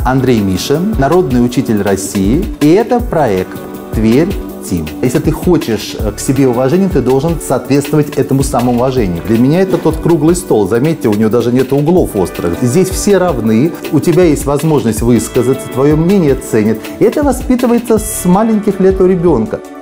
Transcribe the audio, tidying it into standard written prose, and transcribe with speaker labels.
Speaker 1: Андрей Мишин, народный учитель России. И это проект «Тверь Тим». Если ты хочешь к себе уважения, ты должен соответствовать этому самоуважению. Для меня это тот круглый стол. Заметьте, у него даже нет углов острых. Здесь все равны, у тебя есть возможность высказаться, твое мнение ценят. И это воспитывается с маленьких лет у ребенка.